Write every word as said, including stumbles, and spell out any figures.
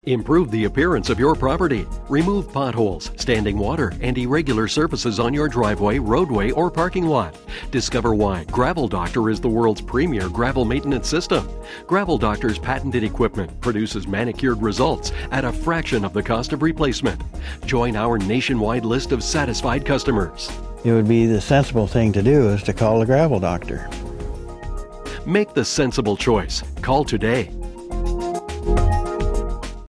Improve the appearance of your property. Remove potholes, standing water, and irregular surfaces on your driveway, roadway, or parking lot. Discover why Gravel Doctor is the world's premier gravel maintenance system. Gravel Doctor's patented equipment produces manicured results at a fraction of the cost of replacement. Join our nationwide list of satisfied customers. It would be the sensible thing to do is to call the Gravel Doctor. Make the sensible choice. Call today.